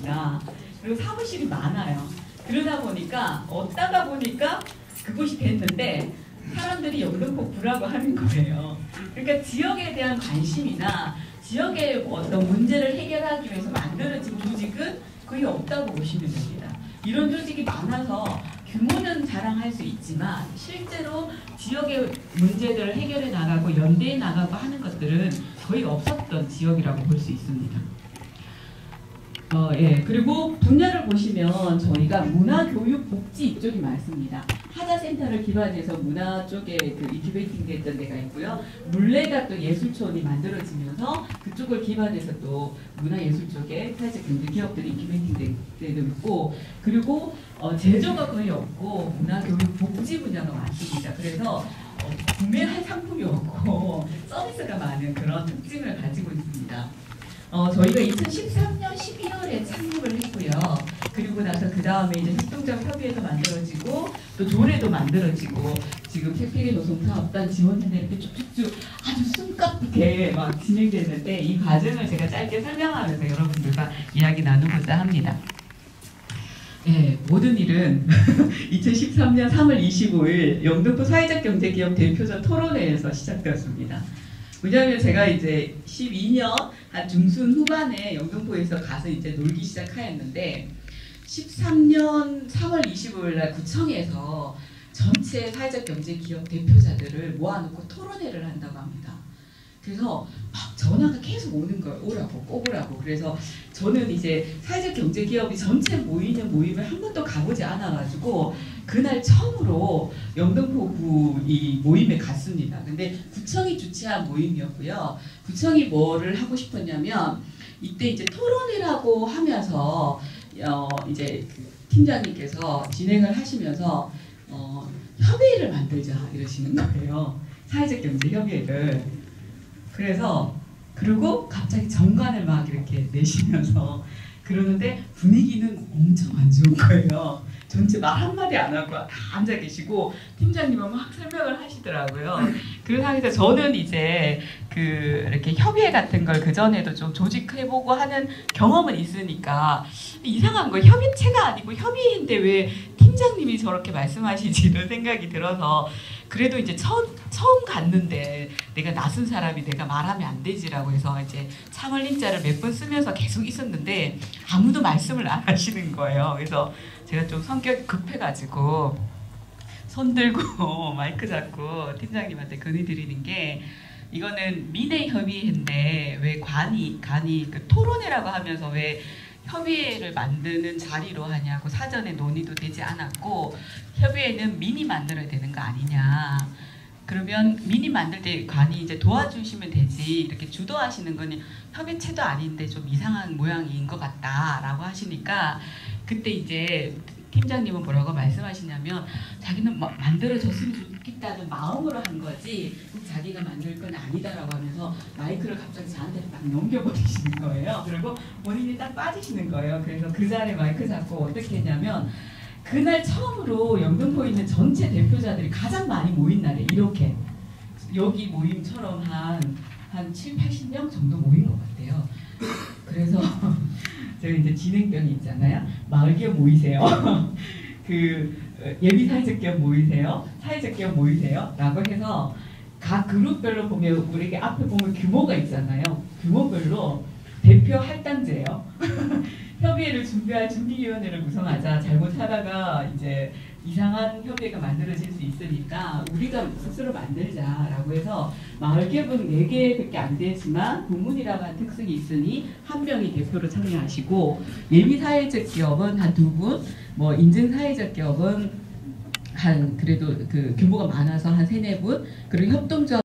있습니다. 그리고 사무실이 많아요. 그러다 보니까 어따가 보니까 그곳이 됐는데 사람들이 영등포구라고 하는 거예요. 그러니까 지역에 대한 관심이나 지역의 어떤 문제를 해결하기 위해서 만들어진 조직은 거의 없다고 보시면 됩니다. 이런 조직이 많아서 규모는 자랑할 수 있지만 실제로 지역의 문제들을 해결해 나가고 연대해 나가고 하는 것들은 거의 없었던 지역이라고 볼 수 있습니다. 그리고 분야를 보시면 저희가 문화교육복지 이쪽이 많습니다. 하자센터를 기반해서 문화 쪽에 그 인큐베이팅 됐던 데가 있고요. 물레가 또 예술촌이 만들어지면서 그쪽을 기반해서 또 문화예술 쪽에 사회적 경제 기업들이 인큐베이팅 된 데도 있고, 그리고 제조가 거의 없고 문화교육복지 분야가 많습니다. 그래서 구매할 상품이 없고 서비스가 많은 그런 특징을 가지고 있습니다. 저희가 2013년 12월에 창립을 했고요. 그리고 나서 그 다음에 이제 협동적 협의회도 만들어지고 또 조례도 만들어지고 지금 택배계 노동사업단 지원회는 이렇게 쭉쭉쭉 아주 숨가쁘게 막 진행되는데 이 과정을 제가 짧게 설명하면서 여러분들과 이야기 나누고자 합니다. 모든 일은 2013년 3월 25일 영등포 사회적 경제기업 대표자 토론회에서 시작되었습니다. 왜냐하면 제가 이제 12년 한 중순 후반에 영등포에서 가서 이제 놀기 시작하였는데 13년 3월 25일 날 구청에서 전체 사회적 경제 기업 대표자들을 모아놓고 토론회를 한다고 합니다. 그래서 막 전화가 계속 오는 거예요. 오라고, 꼭 오라고. 그래서 저는 이제 사회적 경제 기업이 전체 모이는 모임을 한 번도 가보지 않아가지고 그날 처음으로 영등포구 이 모임에 갔습니다. 근데 구청이 주최한 모임이었고요. 구청이 뭐를 하고 싶었냐면 이때 이제 토론회라고 하면서 이제 그 팀장님께서 진행을 하시면서 협의회를 만들자 이러시는 거예요. 사회적 경제 협의회를. 그래서 그리고 갑자기 정관을 막 이렇게 내시면서 그러는데 분위기는 엄청 안 좋은 거예요. 전체 말 한마디 안 하고 다 앉아 계시고 팀장님은 막 설명을 하시더라고요. 그 상황에서 저는 이제 이렇게 협의회 같은 걸 그전에도 좀 조직해보고 하는 경험은 있으니까 이상한 거 협의체가 아니고 협의회인데 왜 팀장님이 저렇게 말씀하시지 이런 생각이 들어서 그래도 이제 처음 갔는데 내가 낯선 사람이 내가 말하면 안 되지라고 해서 이제 참을림자를 몇 번 쓰면서 계속 있었는데 아무도 말씀을 안 하시는 거예요. 그래서 제가 좀 성격이 급해가지고 손 들고 마이크 잡고 팀장님한테 건의드리는 게 이거는 민의협의회인데 왜 간이 그 토론회라고 하면서 왜 협의회를 만드는 자리로 하냐고 사전에 논의도 되지 않았고 협의회는 민이 만들어야 되는 거 아니냐. 그러면 민이 만들 때 관이 이제 도와주시면 되지 이렇게 주도하시는 건 협의체도 아닌데 좀 이상한 모양인 것 같다라고 하시니까 그때 이제 팀장님은 뭐라고 말씀하시냐면 자기는 만들어졌으면 좋겠다는 마음으로 한 거지 자기가 만들 건 아니다라고 하면서 마이크를 갑자기 저한테 딱 넘겨버리시는 거예요. 그리고 본인이 딱 빠지시는 거예요. 그래서 그 자리에 마이크 잡고 어떻게 했냐면 그날 처음으로 영등포에 있는 전체 대표자들이 가장 많이 모인 날에 이렇게 여기 모임처럼 한 7, 80명 정도 모인 것 같아요. 그래서 제가 이제 진행병이 있잖아요. 마을기업 모이세요. 예비 사회적 기업 모이세요. 사회적 기업 모이세요. 라고 해서 각 그룹별로 보면 우리 앞에 보면 규모가 있잖아요. 규모별로 대표 할당제예요. 협의회를 준비할 준비위원회를 구성하자. 잘못하다가 이제 이상한 협의회가 만들어질 수 있으니까 우리가 스스로 만들자라고 해서 마을기업은 4개밖에 안 되지만 공문이라고 하는 특성이 있으니 한 명이 대표로 참여하시고 예비사회적 기업은 한 2분, 뭐 인증사회적 기업은 그래도 그 규모가 많아서 한 3, 4분, 그리고 협동조합